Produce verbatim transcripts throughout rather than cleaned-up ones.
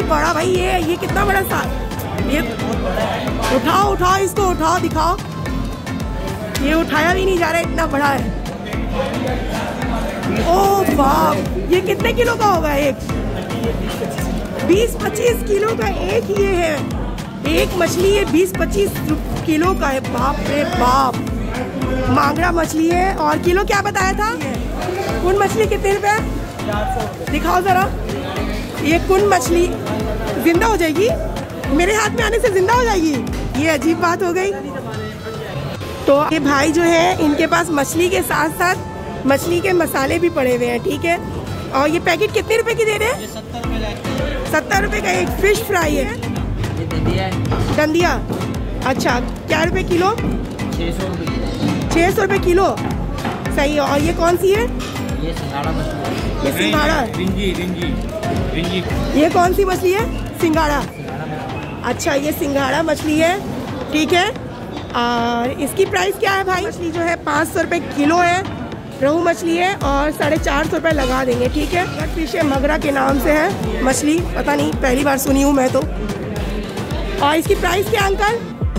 बड़ा भाई, ये ये कितना बड़ा साग, ये उठाओ उठाओ इसको, उठाओ दिखाओ। ये उठाया भी नहीं जा रहा है, इतना बड़ा है। ओह बाप, ये कितने किलो का होगा? एक बीस पच्चीस किलो का एक ये है, एक मछली है बीस पच्चीस किलो का है। बाप रे बाप, मांगरा मछली है। और किलो क्या बताया था? कुन मछली कितने रुपए? दिखाओ जरा। ये कुन मछली जिंदा हो जाएगी, मेरे हाथ में आने से जिंदा हो जाएगी, ये अजीब बात हो गई। तो ये भाई जो है, इनके पास मछली के साथ साथ मछली के मसाले भी पड़े हुए हैं, ठीक है। और ये पैकेट कितने रुपए की दे रहे हैं? सत्तर रुपए का एक फिश फ्राई है। ये दंदिया है। दंदिया, अच्छा क्या रुपए किलो? छः सौ रुपये छः सौ रुपये किलो, सही है। और ये कौन सी है? ये सिंघाड़ा मछली। ये सिंघाड़ा, रिंजी रिंजी रिंजी। ये कौन सी मछली है? सिंघाड़ा, अच्छा ये सिंघाड़ा मछली है, ठीक है। और इसकी प्राइस क्या है भाई? मछली जो है पाँच सौ रुपये किलो है, रोहू मछली है और साढ़े चार सौ रुपये लगा देंगे, ठीक है। फिश है, मगरा के नाम से है मछली, पता नहीं पहली बार सुनी हूँ मैं तो। और इसकी प्राइस क्या अंकल?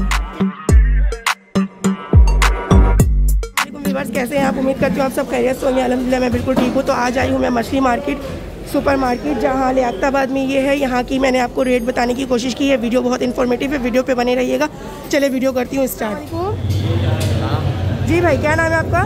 व्यूअर्स कैसे हैं आप? उम्मीद करती हूँ आप सब खैरियत से होंगे। अल्हम्दुलिल्लाह मैं बिल्कुल ठीक हूँ। तो आज आई हूँ मैं मछली मार्केट, सुपर मार्केट, जहाँ लियाकताबाद में ये है। यहाँ की मैंने आपको रेट बताने की कोशिश की है। वीडियो बहुत इन्फॉर्मेटिव है, वीडियो पे बने रहिएगा। चले वीडियो करती हूँ स्टार्ट। जी भाई, क्या नाम है आपका?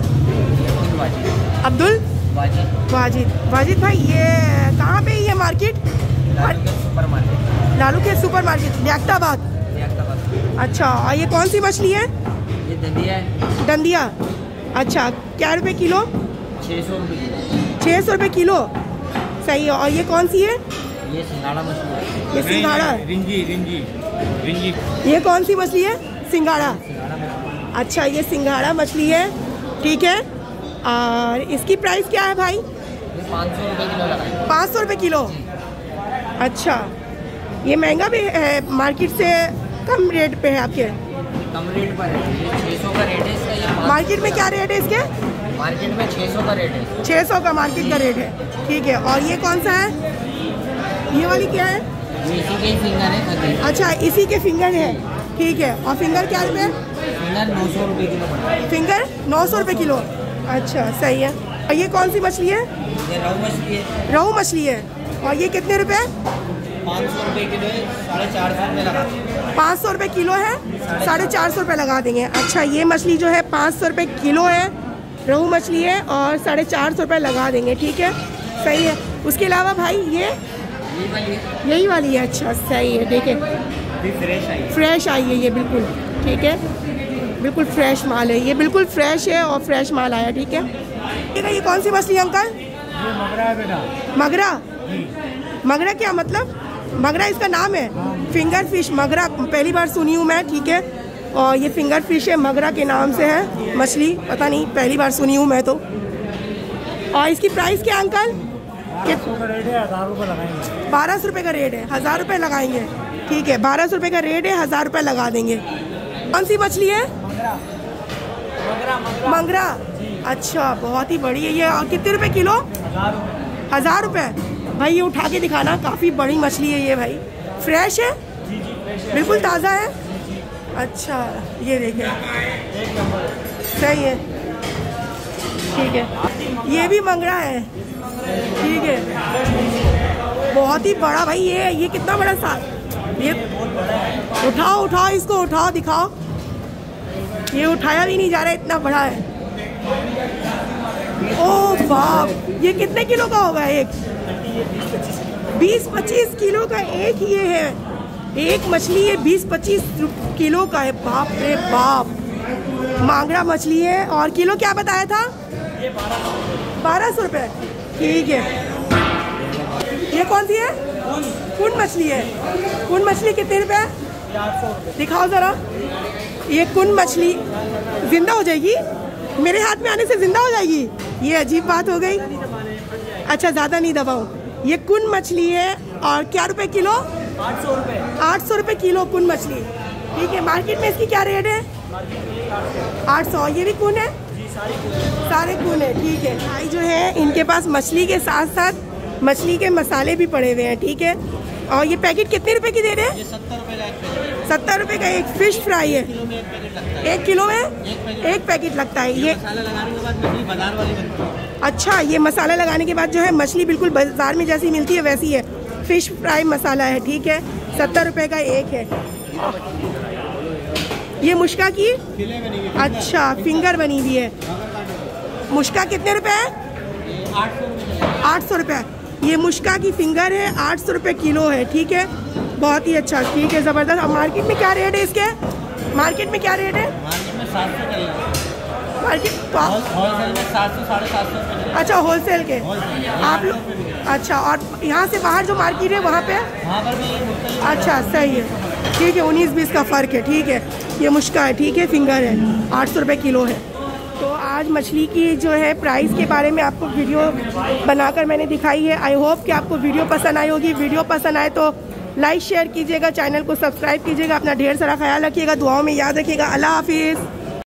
अब्दुल वाजिद। वाजिद। वाजिद भाई, ये कहाँ पे ये मार्केट? सुपर मार्केट, लालू के सुपर मार्केट, लियाकताबाद। अच्छा, और ये कौन सी मछली है? ये दंदिया है। दंदिया, अच्छा क्या रुपए किलो? छः सौ रुपये छः सौ रुपये किलो, सही है। और ये कौन सी है? ये सिंघाड़ा मछली है। ये सिंघाड़ा, रिंजी रिंजी रिंजी। ये कौन सी मछली है? सिंघाड़ा, अच्छा ये सिंघाड़ा मछली है, ठीक है। और इसकी प्राइस क्या है भाई? ये पाँच सौ रुपये किलो लगाएंगे। पाँच सौ रुपये किलो, अच्छा ये महंगा भी है, मार्केट से कम रेट पे है आपके? कम रेट पर है, ये छः सौ का रेट है इसका। ये मार्केट में क्या रेट है इसके? मार्केट में छः सौ का रेट है। छः सौ का मार्केट का रेट है, ठीक है। और ये कौन सा है? ये वाली क्या है? ये इसी के ही फिंगर है। अच्छा इसी के फिंगर है, ठीक है। और फिंगर क्या रुपये? फिंगर नौ सौ रुपये किलो पड़ता है। फिंगर नौ सौ रुपये किलो, अच्छा सही है। और ये कौन सी मछली है? ये रोहू मछली है। रोहू मछली है। और ये कितने रुपए? पाँच सौ रुपये किलो है, साढ़े चार सौ रुपये लगा। पाँच सौ रुपये किलो है, साढ़े चार सौ रुपये लगा देंगे। अच्छा ये मछली जो है पाँच सौ रुपये किलो है, रोहू मछली है और साढ़े चार सौ रुपये लगा देंगे, ठीक है, सही है। उसके अलावा भाई ये यही वाली है। यही वाली है, अच्छा सही है, देखिए फ्रेश आई है। फ्रेश आई है ये, बिल्कुल ठीक है, बिल्कुल फ्रेश माल है ये, बिल्कुल फ्रेश है और फ्रेश माल आया, ठीक है। ठीक है, ये कौन सी मछली है अंकल? ये मगरा है बेटा। मगरा, मगरा क्या मतलब? मगरा इसका नाम है? फिंगर फिश मगरा, पहली बार सुनी हूँ मैं, ठीक है। और ये फिंगर फिश है, मगरा के नाम से है मछली, पता नहीं पहली बार सुनी हूँ मैं तो। और इसकी प्राइस क्या अंकल? बारह सौ रुपये का रेट है, हज़ार रुपये लगाएंगे, ठीक है। बारह सौ रुपये का रेट है, हज़ार रुपये लगा देंगे। कौन सी मछली है? मंगरा, अच्छा बहुत ही बड़ी है ये। और कितने रुपए किलो? हज़ार रुपये। भाई ये उठा के दिखाना, काफ़ी बड़ी मछली है ये भाई। फ्रेश है? बिल्कुल ताज़ा है, अच्छा ये देखें, सही है, ठीक है। ये भी मंगरा है, ठीक है, बहुत ही बड़ा भाई। ये ये कितना बड़ा साग, ये उठाओ उठाओ इसको, उठाओ दिखाओ। ये उठाया भी नहीं जा रहा है, इतना बड़ा है। ओह बाप, ये कितने किलो का होगा? एक बीस पच्चीस किलो का एक ये है, एक मछली है बीस पच्चीस किलो का है। बाप रे बाप, मांगरा मछली है। और किलो क्या बताया था? बारह सौ रुपये, ठीक है। ये कौन सी है? कुन मछली है। कुन मछली कितने रुपए? दिखाओ ज़रा। ये कुन मछली जिंदा हो जाएगी, मेरे हाथ में आने से जिंदा हो जाएगी, ये अजीब बात हो गई। अच्छा ज़्यादा नहीं दबाओ। ये कुन मछली है और क्या रुपए किलो? आठ सौ रुपये। आठ सौ रुपये किलो कुन मछली, ठीक है। मार्केट में इसकी क्या रेट है? आठ सौ। ये भी कुन है? सारे कुन है, ठीक है। भाई जो है इनके पास मछली के साथ साथ मछली के मसाले भी पड़े हुए हैं, ठीक है। और ये पैकेट कितने रुपए की दे रहे हैं? ये सत्तर रुपये का एक पैकेट, सत्तर रुपए का एक फिश फ्राई है। किलो में एक पैकेट लगता है। एक किलो में एक पैकेट एक पैकेट लगता है ये। मसाला लगाने के बाद मछली बाजार वाली बनती है। अच्छा, ये मसाला लगाने के बाद जो है मछली बिल्कुल बाजार में जैसी मिलती है वैसी है। फिश फ्राई मसाला है, ठीक है, सत्तर रुपए का एक है। ये मुश्का की फिले बनी हुई, अच्छा फिंगर बनी हुई है। मुश्का कितने रुपए है? आठ सौ रुपये आठ सौ रुपये। ये मुश्का की फिंगर है, आठ सौ रुपये किलो है, ठीक है, बहुत ही अच्छा, ठीक है, ज़बरदस्त। अब मार्केट में क्या रेट है इसके? मार्केट में क्या रेट है? मार्केट में सात सौ चल रहा है। मार्केट तो होलसेल में सात सौ साढ़े सात सौ रुपये। अच्छा, होलसेल के आप लोग, अच्छा, और यहाँ से बाहर जो मार्केट है वहाँ पे? वहाँ पर भी मुख्तलिफ। अच्छा, सही है, ठीक है, उन्नीस बीस का फ़र्क है, ठीक है। ये मुश्का है, ठीक है, फिंगर है, आठ सौ रुपये किलो है। तो आज मछली की जो है प्राइस के बारे में आपको वीडियो बनाकर मैंने दिखाई है। आई होप कि आपको वीडियो पसंद आई होगी। वीडियो पसंद आए तो लाइक शेयर कीजिएगा, चैनल को सब्सक्राइब कीजिएगा, अपना ढेर सारा ख्याल रखिएगा, दुआओं में याद रखिएगा। अल्लाह हाफिज़।